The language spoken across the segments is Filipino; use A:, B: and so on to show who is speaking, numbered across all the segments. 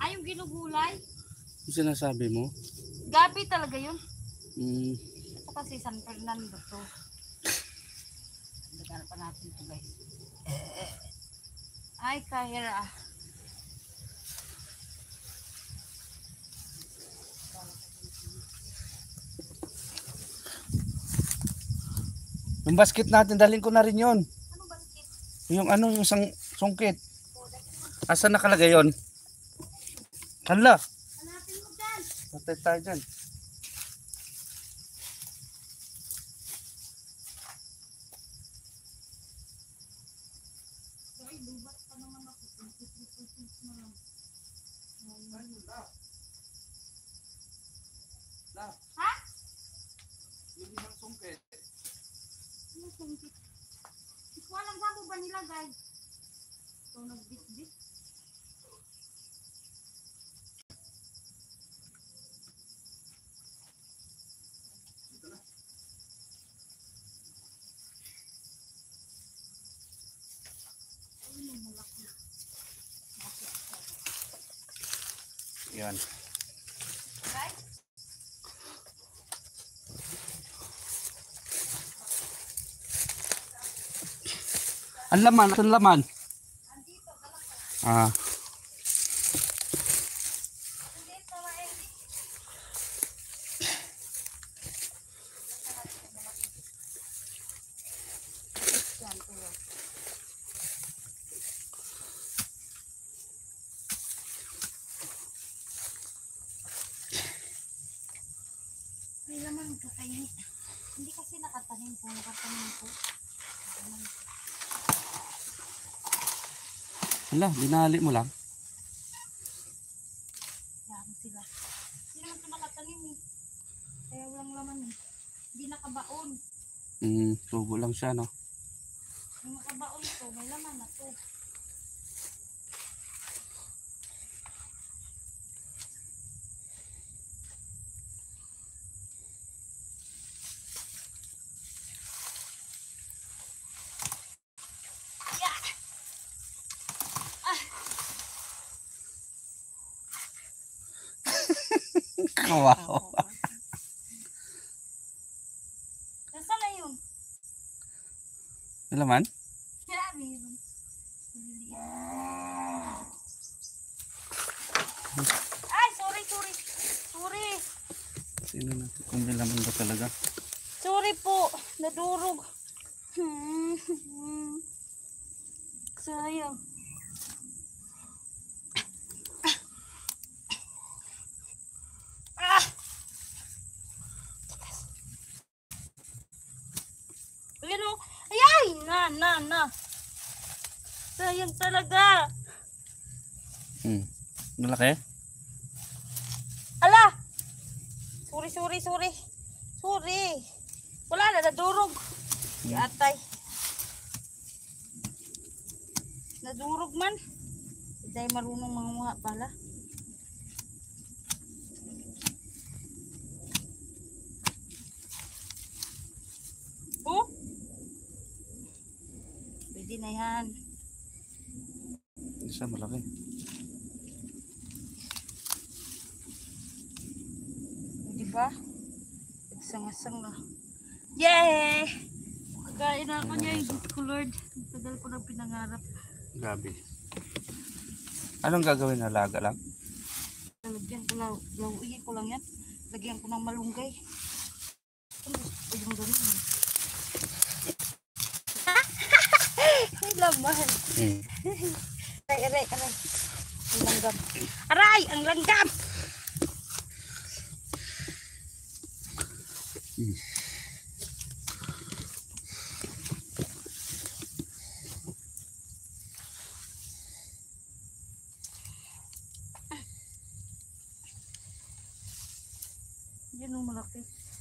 A: Ay, yung ginugulay.
B: Yung sinasabi mo?
A: Gabi talaga yun.
B: Mm.
A: Ito kasi San Fernando to. Dagdagan pa natin ito guys. Ay, kahira.
B: Yung basket natin, dalhin ko na rin yun.
A: Anong basket?
B: Yung ano, yung isang sungkit. Asa nakalagay yun? Hala.
A: Hanapin mo dyan.
B: Patay tayo dyan.
A: Ay, lubat pa naman ako. 23% na lang. Ha?
B: Yung isang sungkit.
A: Ano sungkit? Walang saan mo ba nilagay? Ito nagbit-bit.
B: Yan.
A: Guys,
B: Ang laman, ang laman.
A: andito, galak ko.
B: Ah.
A: Andito, maedi. Yan, tulo. May laman ito kayo. Hindi kasi nakatanim po. Nakatanim po.
B: Hala, binali mo lang.
A: Yan sila. Hindi naman ito nakatanim eh. Kaya walang laman eh. Hindi nakabaon.
B: Tubo lang siya, no?
A: Yung nakabaon to, may laman na to.
B: Wow.
A: Nasaan na yun?
B: Ang laman?
A: Grabe yun. Ay, sorry. Sorry.
B: Sino natin kung may laman ba talaga?
A: Sorry po. Nadurog. Sayang. Ah! Ayan o. Ayay! Na. Sayang talaga.
B: Malaki?
A: Ala! Sorry. Wala na, nadurog. Si atay. Nadurog man. Hindi marunong manguha pala. Oh? Pwede na yan.
B: Isa malaki.
A: Diba? Nagsangasang na. Yay! Kakain na ako niya yung Diyos ko Lord. Ang tagal ko nang pinangarap.
B: Gabi. Anong gagawin? Alaga lang?
A: Lagyan ko lang, lawigin ko lang yan. Lagyan ko ng malunggay. Ano gusto ko yung ganun? Ay, laman. Aray. Ang langgam. Aray! Ang langgam! Yan ang malaki.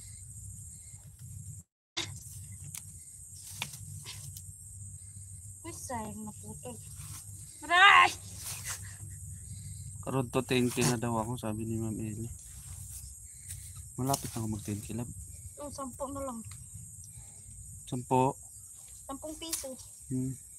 A: Uy, sayang na putol. Aray!
B: Karoon to 10K na daw ako, sabi ni Ma'am Eli. Malapit na ako mag 10K lab.
A: Oh, 10 na lang.
B: 10.
A: 10 piso.